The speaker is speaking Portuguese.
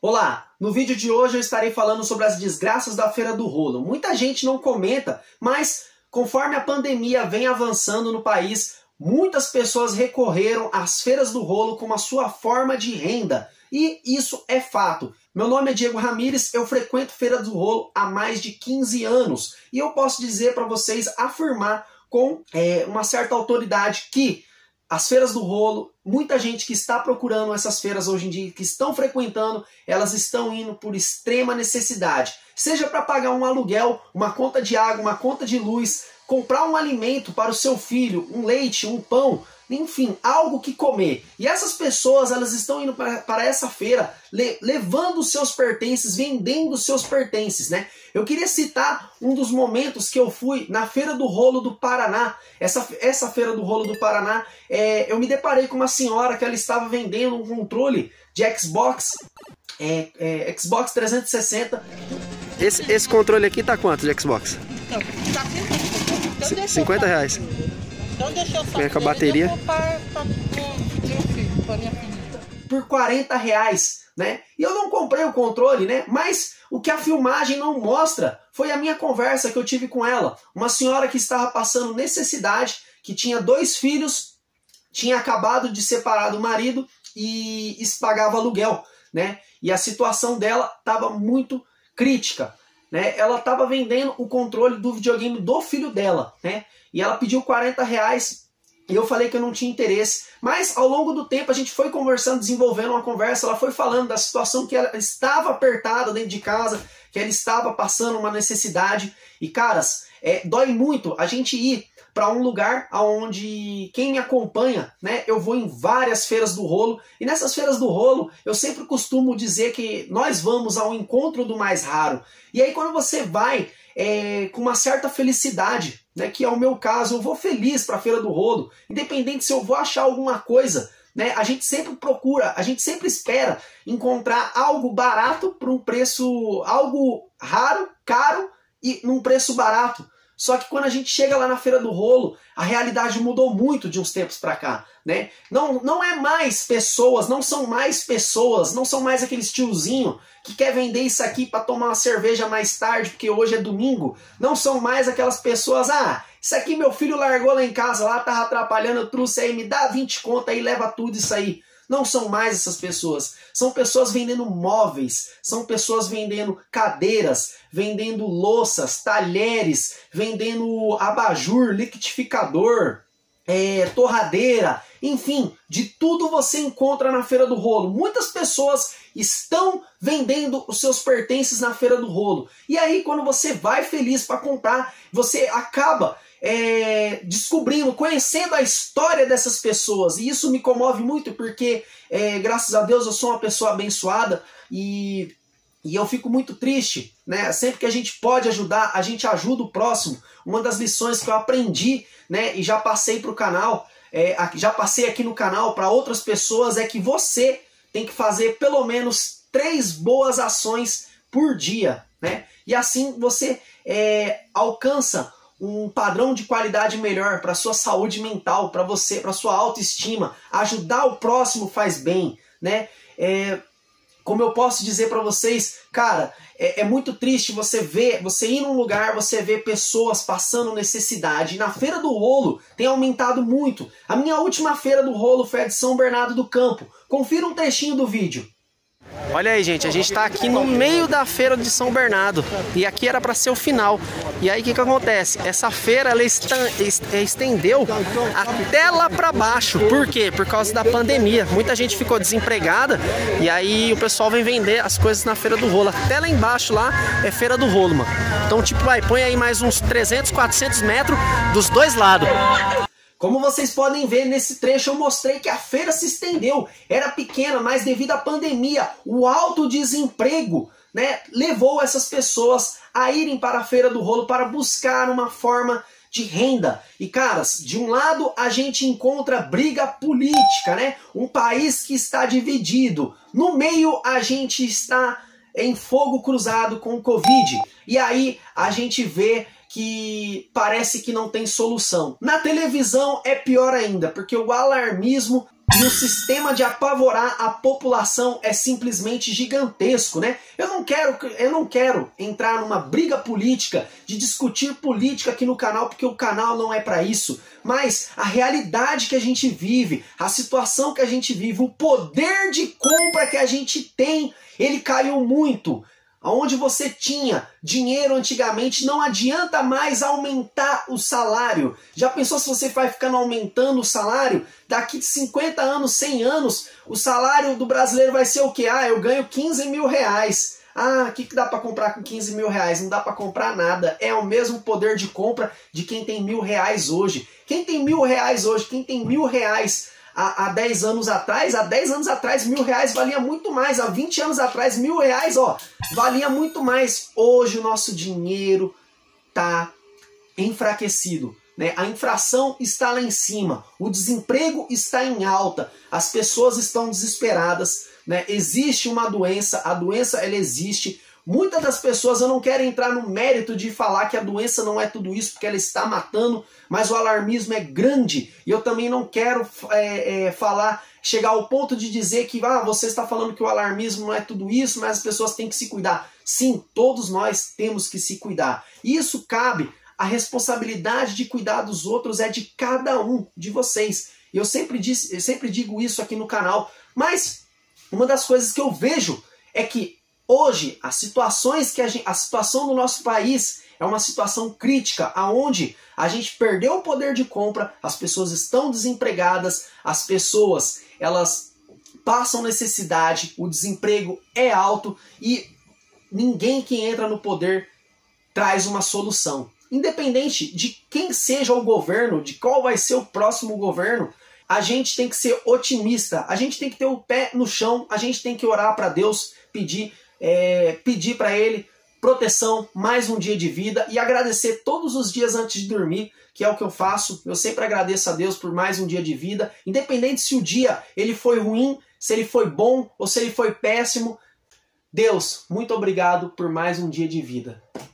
Olá, no vídeo de hoje eu estarei falando sobre as desgraças da Feira do Rolo. Muita gente não comenta, mas conforme a pandemia vem avançando no país, muitas pessoas recorreram às feiras do rolo como a sua forma de renda. E isso é fato. Meu nome é Diego Ramires, eu frequento Feira do Rolo há mais de 15 anos. E eu posso dizer para vocês, afirmar com uma certa autoridade que as feiras do rolo, muita gente que está procurando essas feiras hoje em dia, que estão frequentando, elas estão indo por extrema necessidade. Seja para pagar um aluguel, uma conta de água, uma conta de luz, comprar um alimento para o seu filho, um leite, um pão, enfim, algo que comer. E essas pessoas, elas estão indo para essa feira, levando os seus pertences, vendendo os seus pertences, né? Eu queria citar um dos momentos que eu fui na Feira do Rolo do Paraná. Essa Feira do Rolo do Paraná, eu me deparei com uma senhora que ela estava vendendo um controle de Xbox, Xbox 360. Esse controle aqui tá quanto de Xbox? Então, 50 reais. Então deixa eu Vem com a bateria. Por 40 reais, né? E eu não comprei o controle, né? Mas o que a filmagem não mostra foi a minha conversa que eu tive com ela. Uma senhora que estava passando necessidade, que tinha 2 filhos, tinha acabado de separar do marido e pagava aluguel, né? E a situação dela estava muito crítica, né? Ela estava vendendo o controle do videogame do filho dela, né? E ela pediu 40 reais e eu falei que eu não tinha interesse. Mas ao longo do tempo a gente foi conversando, desenvolvendo uma conversa. Ela foi falando da situação que ela estava apertada dentro de casa, que ela estava passando uma necessidade. E caras, dói muito a gente ir para um lugar onde quem me acompanha, né, eu vou em várias feiras do rolo, e nessas feiras do rolo eu sempre costumo dizer que nós vamos ao encontro do mais raro. E aí quando você vai com uma certa felicidade, né, que é o meu caso, eu vou feliz para a Feira do Rolo, independente se eu vou achar alguma coisa, né, a gente sempre procura, a gente sempre espera encontrar algo barato por um preço, algo raro, caro e num preço barato. Só que quando a gente chega lá na Feira do Rolo, a realidade mudou muito de uns tempos para cá, né? Não é mais pessoas, não são mais pessoas, não são mais aqueles tiozinho que quer vender isso aqui para tomar uma cerveja mais tarde, porque hoje é domingo. Não são mais aquelas pessoas, isso aqui meu filho largou lá em casa, lá tava atrapalhando, eu trouxe aí, me dá 20 conto aí, leva tudo isso aí. Não são mais essas pessoas. São pessoas vendendo móveis, são pessoas vendendo cadeiras, vendendo louças, talheres, vendendo abajur, liquidificador, torradeira, enfim, de tudo você encontra na Feira do Rolo. Muitas pessoas estão vendendo os seus pertences na Feira do Rolo. E aí quando você vai feliz para comprar, você acaba descobrindo, conhecendo a história dessas pessoas. E isso me comove muito porque, graças a Deus, eu sou uma pessoa abençoada e eu fico muito triste, né? Sempre que a gente pode ajudar, a gente ajuda o próximo. Uma das lições que eu aprendi, né, e já passei para o canal, já passei aqui no canal para outras pessoas, é que você tem que fazer pelo menos 3 boas ações por dia, né? E assim você alcança um padrão de qualidade melhor para sua saúde mental, para você, para sua autoestima. Ajudar o próximo faz bem, né? Como eu posso dizer para vocês, cara, é muito triste você ir num lugar, você vê pessoas passando necessidade. E na Feira do Rolo tem aumentado muito. A minha última Feira do Rolo foi a de São Bernardo do Campo. Confira um trechinho do vídeo. Olha aí, gente, a gente tá aqui no meio da Feira de São Bernardo e aqui era para ser o final. E aí o que acontece? Essa feira ela estendeu até lá para baixo. Por quê? Por causa da pandemia. Muita gente ficou desempregada e aí o pessoal vem vender as coisas na Feira do Rolo. Até lá embaixo lá é Feira do Rolo, mano. Então tipo, põe aí mais uns 300, 400 metros dos dois lados. Como vocês podem ver nesse trecho, eu mostrei que a feira se estendeu. Era pequena, mas devido à pandemia, o alto desemprego, né, levou essas pessoas a irem para a Feira do Rolo para buscar uma forma de renda. E caras, de um lado a gente encontra briga política, né? Um país que está dividido. No meio a gente está em fogo cruzado com o Covid. E aí a gente vê que parece que não tem solução. Na televisão é pior ainda, porque o alarmismo e e o sistema de apavorar a população é simplesmente gigantesco, né? Eu não quero entrar numa briga política, de discutir política aqui no canal, porque o canal não é para isso. Mas a realidade que a gente vive, a situação que a gente vive, o poder de compra que a gente tem, ele caiu muito. Onde você tinha dinheiro antigamente, não adianta mais aumentar o salário. Já pensou se você vai ficando aumentando o salário? Daqui de 50 anos, 100 anos, o salário do brasileiro vai ser o quê? Ah, eu ganho 15 mil reais. Ah, o que dá para comprar com 15 mil reais? Não dá para comprar nada. É o mesmo poder de compra de quem tem R$1.000 hoje. Quem tem R$1.000 hoje, quem tem R$1.000 há 10 anos atrás, R$1.000 valia muito mais. Há 20 anos atrás, R$1.000, ó, valia muito mais. Hoje o nosso dinheiro tá enfraquecido, né? A inflação está lá em cima, o desemprego está em alta, as pessoas estão desesperadas, né? Existe uma doença, a doença ela existe. Muitas das pessoas, eu não quero entrar no mérito de falar que a doença não é tudo isso, porque ela está matando, mas o alarmismo é grande. E eu também não quero chegar ao ponto de dizer que você está falando que o alarmismo não é tudo isso, mas as pessoas têm que se cuidar. Sim, todos nós temos que se cuidar. E isso cabe, a responsabilidade de cuidar dos outros é de cada um de vocês. Eu sempre digo isso aqui no canal, mas uma das coisas que eu vejo é que hoje, a situação do nosso país é uma situação crítica, aonde a gente perdeu o poder de compra, as pessoas estão desempregadas, as pessoas elas passam necessidade, o desemprego é alto e ninguém que entra no poder traz uma solução. Independente de quem seja o governo, de qual vai ser o próximo governo, a gente tem que ser otimista, a gente tem que ter o pé no chão, a gente tem que orar para Deus, pedir para Ele proteção, mais um dia de vida e agradecer todos os dias antes de dormir, que é o que eu faço. Eu sempre agradeço a Deus por mais um dia de vida, independente se o dia ele foi ruim, se ele foi bom ou se ele foi péssimo. Deus, muito obrigado por mais um dia de vida.